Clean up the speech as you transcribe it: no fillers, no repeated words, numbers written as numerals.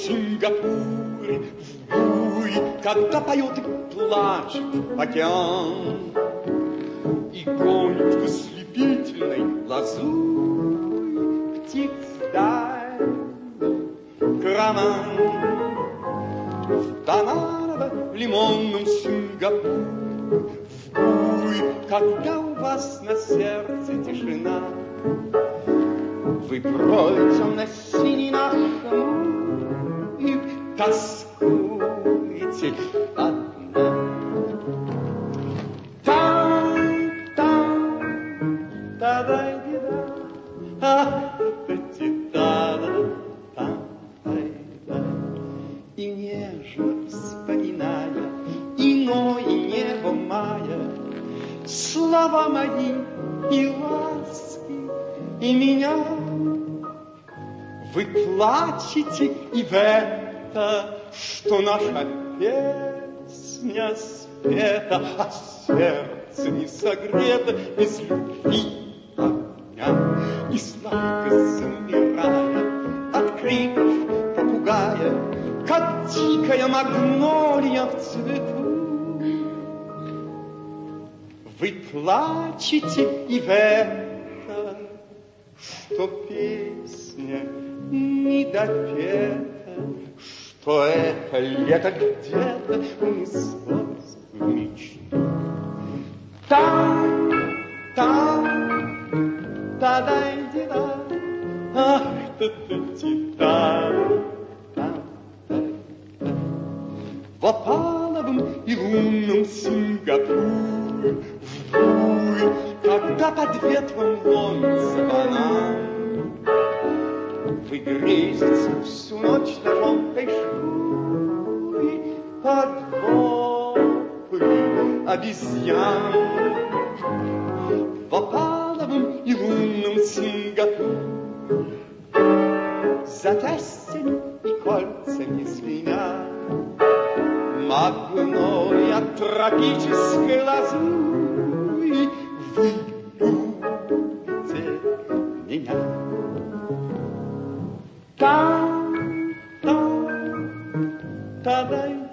Сингапуре, в буре, когда поет и плачет океан и гонит в ослепительной лазури птиц вдаль караван. В бананово-лимонном Сингапуре, в буре, когда у вас на сердце тишина, вы бродите темно-синий наш море и тоскуете одна. Там, та-дай-ди-да, та-ди-да, там-дай-да. И нежно вспоминая иное небо мая, слова мои и ласки, и меня, вы плачете и в это, что наша песня спета, а сердце не согрето без любви огня. И сладко замирая от криков попугая, как дикая магнолия в цвету, вы плачете и в это, что песня не допета, что это лето где-то унеслось в мечту. Там, та-дай-ди-да, ах, та-та-ти-да, там-дай-да. В опаловом и лунном Сингапуре, в буре, когда под ветром ломится банан, вы грезите всю ночь на желтой шкуре под вопли обезьян. В опаловом и лунном Сингапуре, запястьями и кольцами звеня, магнолия тропической лазури, вы любите меня. Там, та-дай.